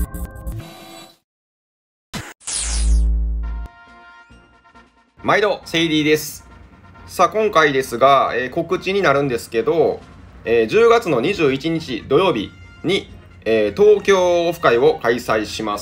毎度セイリーです。さあ今回ですが、告知になるんですけど、10月の21日土曜日に、東京オフ会を開催します。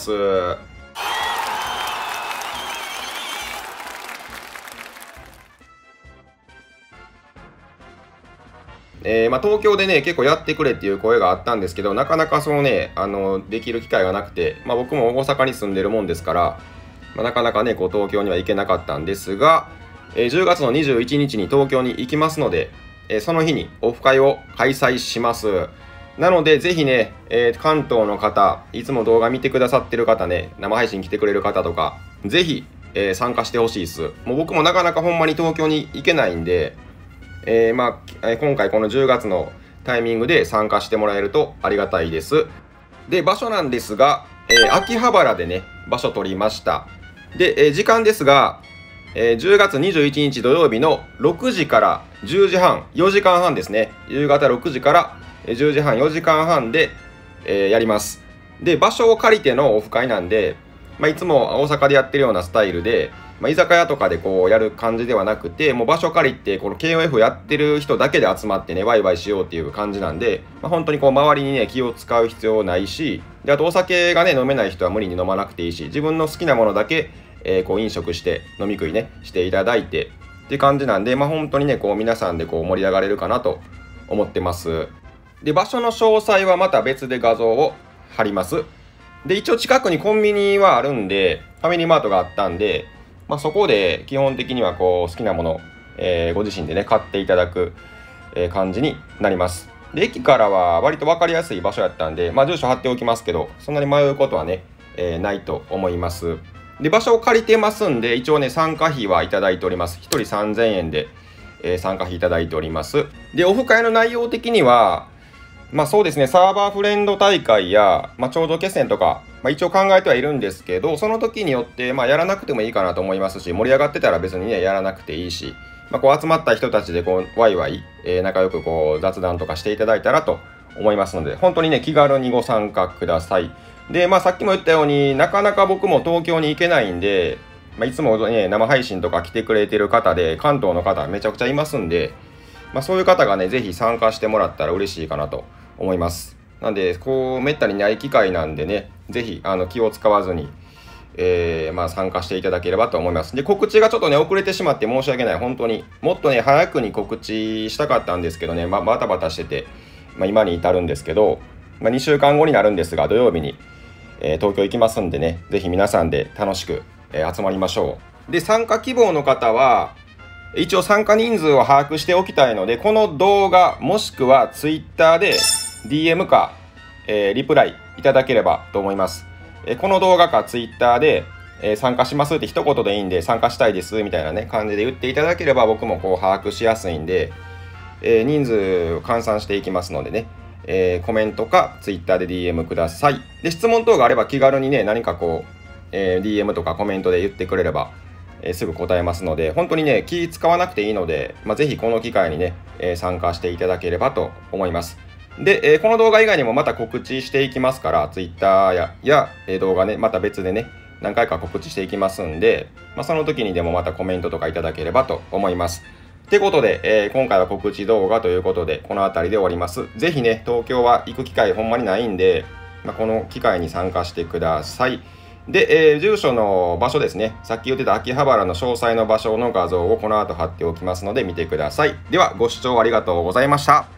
東京でね結構やってくれっていう声があったんですけど、なかなかそのねできる機会がなくて、僕も大阪に住んでるもんですから、なかなかねこう東京には行けなかったんですが、10月の21日に東京に行きますので、その日にオフ会を開催します。なのでぜひね、関東の方、いつも動画見てくださってる方ね、生配信来てくれる方とかぜひ、参加してほしいです。もう僕もなかなかほんまに東京に行けないんで、今回この10月のタイミングで参加してもらえるとありがたいです。で場所なんですが、秋葉原でね場所取りました。で、時間ですが、10月21日土曜日の6時から10時半、4時間半ですね。夕方6時から10時半、4時間半で、やります。で場所を借りてのオフ会なんで、いつも大阪でやってるようなスタイルで、居酒屋とかでこうやる感じではなくて、もう場所借りてこの KOF やってる人だけで集まってねワイワイしようっていう感じなんで、本当にこう周りにね気を使う必要ないし、であとお酒がね飲めない人は無理に飲まなくていいし、自分の好きなものだけ、こう飲食して飲み食いねしていただいてっていう感じなんで、本当にねこう皆さんでこう盛り上がれるかなと思ってます。で場所の詳細はまた別で画像を貼ります。で一応近くにコンビニはあるんで、ファミリーマートがあったんで、そこで基本的にはこう好きなものを、ご自身でね買っていただく、感じになります。で駅からは割と分かりやすい場所やったんで、住所貼っておきますけど、そんなに迷うことはね、ないと思います。で場所を借りてますんで、一応ね参加費はいただいております。1人3000円で、参加費いただいております。でオフ会の内容的にはそうですね、サーバーフレンド大会や、頂上決戦とか、一応考えてはいるんですけど、その時によって、やらなくてもいいかなと思いますし、盛り上がってたら別にねやらなくていいし、こう集まった人たちでこうワイワイ、仲良くこう雑談とかしていただいたらと思いますので、本当にね気軽にご参加ください。でさっきも言ったように、なかなか僕も東京に行けないんで、いつもね生配信とか来てくれてる方で関東の方めちゃくちゃいますんで、そういう方がねぜひ参加してもらったら嬉しいかなと思います。なんでこうめったにない機会なんでね、ぜひ気を使わずに、参加していただければと思います。で告知がちょっとね遅れてしまって申し訳ない。本当にもっとね早くに告知したかったんですけどね、バタバタしてて、今に至るんですけど、2週間後になるんですが土曜日に、東京行きますんでね、ぜひ皆さんで楽しく、集まりましょう。で参加希望の方は一応参加人数を把握しておきたいので、この動画もしくは Twitter で DM か、リプライいただければと思います。この動画か Twitter で、参加しますって一言でいいんで、参加したいですみたいなね感じで言っていただければ僕もこう把握しやすいんで、人数を換算していきますのでね、コメントか Twitter で DM ください。で質問等があれば気軽にね何かこう、DM とかコメントで言ってくれればすぐ答えますので、本当にね気使わなくていいので、ぜひこの機会にね、参加していただければと思います。で、この動画以外にもまた告知していきますから、Twitter や動画ねまた別でね何回か告知していきますんで、その時にでもまたコメントとかいただければと思います。ってことで、今回は告知動画ということでこの辺りで終わります。ぜひね東京は行く機会ほんまにないんで、この機会に参加してください。で、住所の場所ですね、さっき言ってた秋葉原の詳細の場所の画像をこの後貼っておきますので見てください。ではご視聴ありがとうございました。